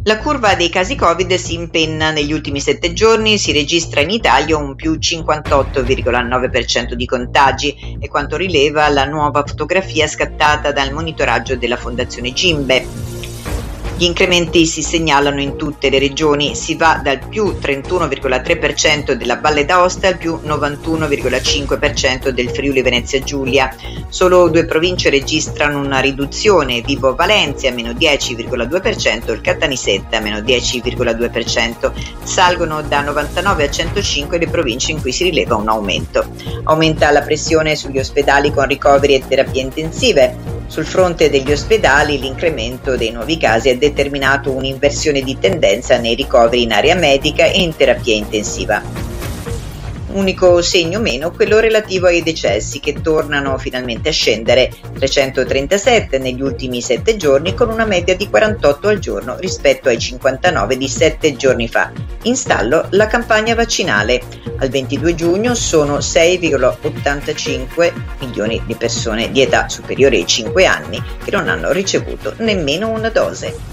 La curva dei casi Covid si impenna. Negli ultimi 7 giorni si registra in Italia un più 58,9% di contagi, è quanto rileva la nuova fotografia scattata dal monitoraggio della Fondazione Gimbe. Gli incrementi si segnalano in tutte le regioni, si va dal più 31,3% della Valle d'Aosta al più 91,5% del Friuli Venezia Giulia. Solo 2 province registrano una riduzione: Vibo Valencia meno 10,2% e il Caltanissetta meno 10,2%. Salgono da 99 a 105 le province in cui si rileva un aumento. Aumenta la pressione sugli ospedali con ricoveri e terapie intensive. Sul fronte degli ospedali l'incremento dei nuovi casi ha determinato un'inversione di tendenza nei ricoveri in area medica e in terapia intensiva. Unico segno meno quello relativo ai decessi, che tornano finalmente a scendere: 337 negli ultimi 7 giorni, con una media di 48 al giorno rispetto ai 59 di 7 giorni fa. In stallo la campagna vaccinale. Al 22 giugno sono 6,85 milioni di persone di età superiore ai 5 anni che non hanno ricevuto nemmeno una dose.